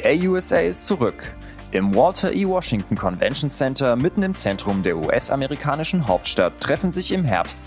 Die AUSA ist zurück. Im Walter E. Washington Convention Center mitten im Zentrum der US-amerikanischen Hauptstadt treffen sich im Herbst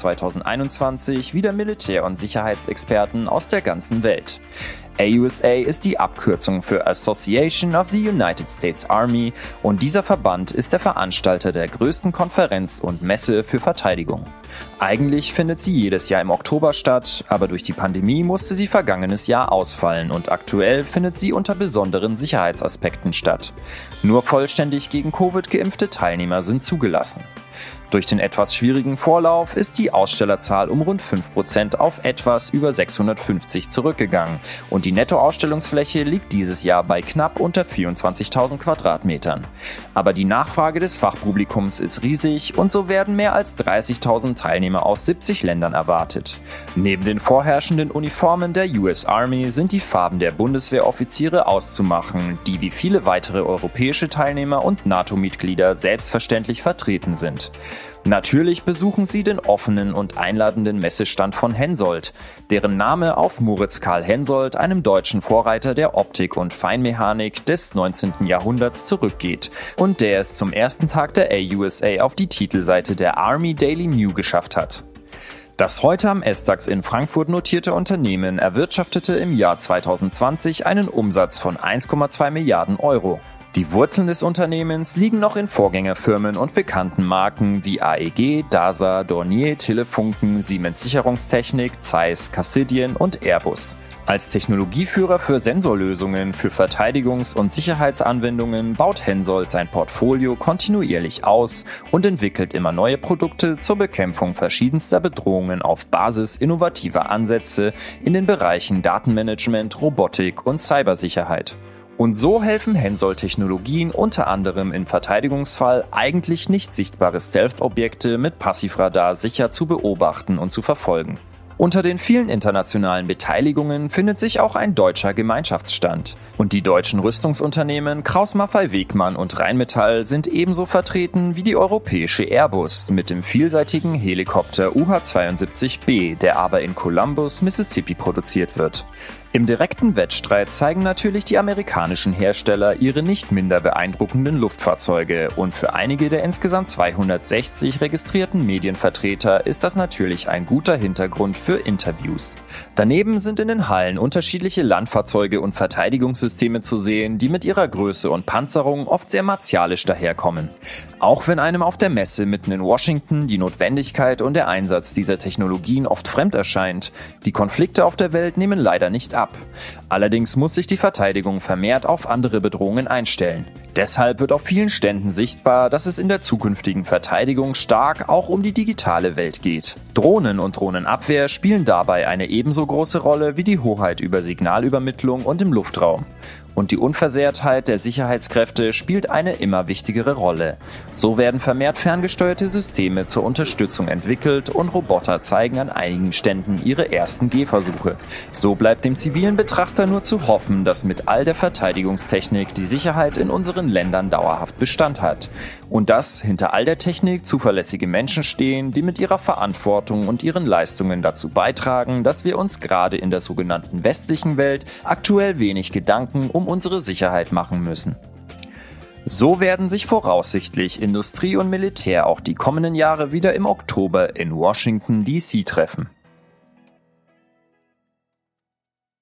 2021 wieder Militär- und Sicherheitsexperten aus der ganzen Welt. AUSA ist die Abkürzung für Association of the United States Army und dieser Verband ist der Veranstalter der größten Konferenz und Messe für Verteidigung. Eigentlich findet sie jedes Jahr im Oktober statt, aber durch die Pandemie musste sie vergangenes Jahr ausfallen und aktuell findet sie unter besonderen Sicherheitsaspekten statt. Nur vollständig gegen Covid geimpfte Teilnehmer sind zugelassen. Durch den etwas schwierigen Vorlauf ist die Ausstellerzahl um rund 5% auf etwas über 650 zurückgegangen und die Nettoausstellungsfläche liegt dieses Jahr bei knapp unter 24.000 Quadratmetern. Aber die Nachfrage des Fachpublikums ist riesig und so werden mehr als 30.000 Teilnehmer aus 70 Ländern erwartet. Neben den vorherrschenden Uniformen der US Army sind die Farben der Bundeswehroffiziere auszumachen, die wie viele weitere europäische Teilnehmer und NATO-Mitglieder selbstverständlich vertreten sind. Natürlich besuchen sie den offenen und einladenden Messestand von Hensoldt, deren Name auf Moritz Karl Hensoldt, einem deutschen Vorreiter der Optik und Feinmechanik des 19. Jahrhunderts, zurückgeht und der es zum ersten Tag der AUSA auf die Titelseite der Army Daily New geschafft hat. Das heute am SDAX in Frankfurt notierte Unternehmen erwirtschaftete im Jahr 2020 einen Umsatz von 1,2 Milliarden Euro. Die Wurzeln des Unternehmens liegen noch in Vorgängerfirmen und bekannten Marken wie AEG, DASA, Dornier, Telefunken, Siemens Sicherungstechnik, Zeiss, Cassidian und Airbus. Als Technologieführer für Sensorlösungen für Verteidigungs- und Sicherheitsanwendungen baut Hensoldt sein Portfolio kontinuierlich aus und entwickelt immer neue Produkte zur Bekämpfung verschiedenster Bedrohungen auf Basis innovativer Ansätze in den Bereichen Datenmanagement, Robotik und Cybersicherheit. Und so helfen Hensoldt-Technologien unter anderem im Verteidigungsfall eigentlich nicht sichtbare Stealth-Objekte mit Passivradar sicher zu beobachten und zu verfolgen. Unter den vielen internationalen Beteiligungen findet sich auch ein deutscher Gemeinschaftsstand. Und die deutschen Rüstungsunternehmen Krauss-Maffei-Wegmann und Rheinmetall sind ebenso vertreten wie die europäische Airbus mit dem vielseitigen Helikopter UH-72B, der aber in Columbus, Mississippi produziert wird. Im direkten Wettstreit zeigen natürlich die amerikanischen Hersteller ihre nicht minder beeindruckenden Luftfahrzeuge und für einige der insgesamt 260 registrierten Medienvertreter ist das natürlich ein guter Hintergrund für Interviews. Daneben sind in den Hallen unterschiedliche Landfahrzeuge und Verteidigungssysteme zu sehen, die mit ihrer Größe und Panzerung oft sehr martialisch daherkommen. Auch wenn einem auf der Messe mitten in Washington die Notwendigkeit und der Einsatz dieser Technologien oft fremd erscheint, die Konflikte auf der Welt nehmen leider nicht ab. Allerdings muss sich die Verteidigung vermehrt auf andere Bedrohungen einstellen. Deshalb wird auf vielen Ständen sichtbar, dass es in der zukünftigen Verteidigung stark auch um die digitale Welt geht. Drohnen und Drohnenabwehr spielen dabei eine ebenso große Rolle wie die Hoheit über Signalübermittlung und im Luftraum. Und die Unversehrtheit der Sicherheitskräfte spielt eine immer wichtigere Rolle. So werden vermehrt ferngesteuerte Systeme zur Unterstützung entwickelt und Roboter zeigen an einigen Ständen ihre ersten Gehversuche. So bleibt dem zivilen Betrachter nur zu hoffen, dass mit all der Verteidigungstechnik die Sicherheit in unseren Ländern dauerhaft Bestand hat. Und dass hinter all der Technik zuverlässige Menschen stehen, die mit ihrer Verantwortung und ihren Leistungen dazu beitragen, dass wir uns gerade in der sogenannten westlichen Welt aktuell wenig Gedanken um unsere Sicherheit machen müssen. So werden sich voraussichtlich Industrie und Militär auch die kommenden Jahre wieder im Oktober in Washington, D.C. treffen.